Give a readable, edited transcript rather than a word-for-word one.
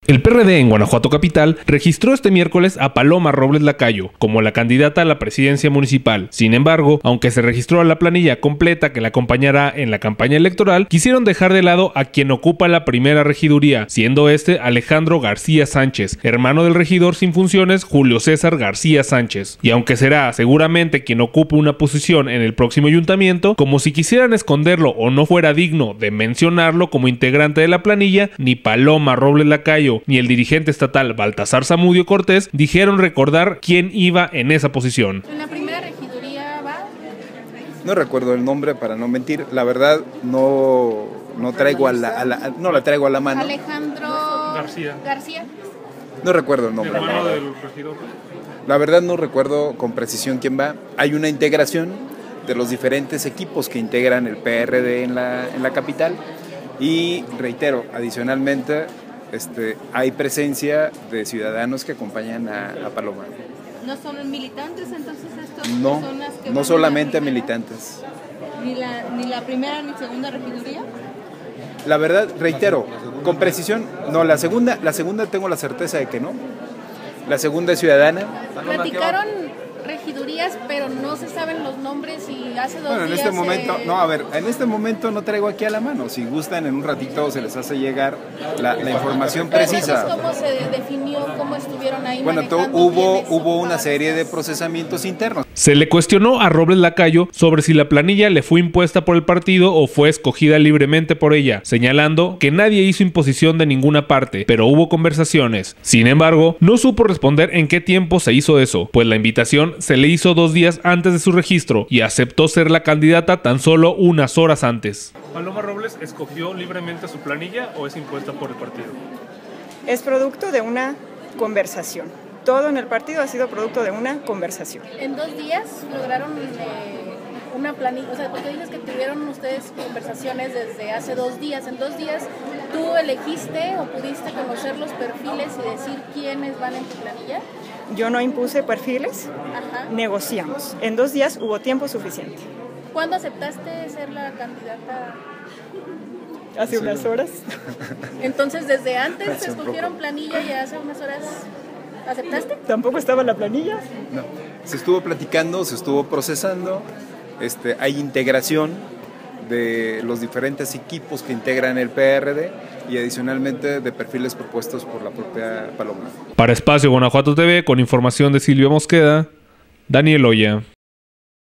El PRD en Guanajuato capital registró este miércoles a Paloma Robles Lacayo como la candidata a la presidencia municipal. Sin embargo, aunque se registró a la planilla completa que la acompañará en la campaña electoral, quisieron dejar de lado a quien ocupa la primera regiduría, siendo este Alejandro García Sánchez, hermano del regidor sin funciones Julio César García Sánchez. Y aunque será seguramente quien ocupe una posición en el próximo ayuntamiento, como si quisieran esconderlo o no fuera digno de mencionarlo como integrante de la planilla, ni Paloma Robles Lacayo ni el dirigente estatal Baltasar Zamudio Cortés dijeron recordar quién iba en esa posición. ¿En la primera regiduría va? No recuerdo el nombre para no mentir, la verdad no traigo no la traigo a la mano. Alejandro García. No recuerdo el nombre. ¿Hermano del regidor? La verdad no recuerdo con precisión quién va. Hay una integración de los diferentes equipos que integran el PRD en la capital y reitero, adicionalmente hay presencia de ciudadanos que acompañan a Paloma. ¿No son militantes entonces estas No, personas que no solamente militantes. ¿Ni la primera ni segunda regiduría? La verdad, reitero, con precisión, no, la segunda tengo la certeza de que no. La segunda es ciudadana. Platicaron regidurías, pero no se saben los nombres y hace dos días... En este momento, en este momento no traigo aquí a la mano. Si gustan, en un ratito se les hace llegar la información precisa. ¿Cómo se definió, cómo estuvieron ahí? Bueno, hubo una serie de procesamientos internos. Se le cuestionó a Robles Lacayo sobre si la planilla le fue impuesta por el partido o fue escogida libremente por ella, señalando que nadie hizo imposición de ninguna parte, pero hubo conversaciones. Sin embargo, no supo responder en qué tiempo se hizo eso, pues la invitación se le hizo 2 días antes de su registro y aceptó ser la candidata tan solo unas horas antes. ¿Paloma Robles escogió libremente su planilla o es impuesta por el partido? Es producto de una conversación. Todo en el partido ha sido producto de una conversación. ¿En 2 días lograron una planilla? O sea, porque dices que tuvieron ustedes conversaciones desde hace 2 días. ¿En 2 días tú elegiste o pudiste conocer los perfiles y decir quiénes van en tu planilla? Yo no impuse perfiles, negociamos. En 2 días hubo tiempo suficiente. ¿Cuándo aceptaste ser la candidata? Hace unas horas. Entonces, desde antes se escogieron planilla y hace unas horas ¿aceptaste? ¿Tampoco estaba la planilla? No, se estuvo platicando, se estuvo procesando, hay integración de los diferentes equipos que integran el PRD y adicionalmente de perfiles propuestos por la propia Paloma. Para Espacio Guanajuato TV, con información de Silvia Mosqueda, Daniel Oya.